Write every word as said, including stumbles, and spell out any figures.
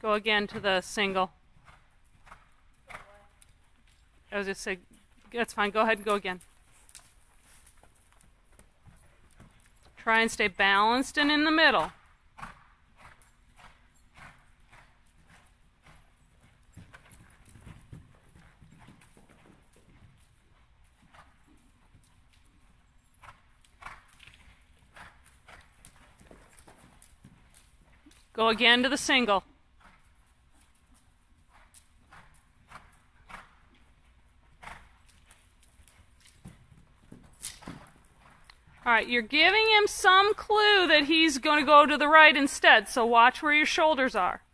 Go again to the single. I was just saying, that's fine. Go ahead and go again. Try and stay balanced and in the middle. Go again to the single. All right, you're giving him some clue that he's going to go to the right instead, so watch where your shoulders are.